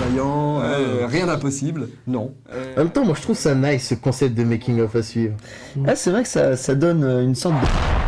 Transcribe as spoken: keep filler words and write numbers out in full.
défaillant, euh, rien d'impossible. Non. Euh, En même temps, moi je trouve ça nice ce concept de making of à suivre. Ah, c'est vrai que ça, ça donne une sorte de...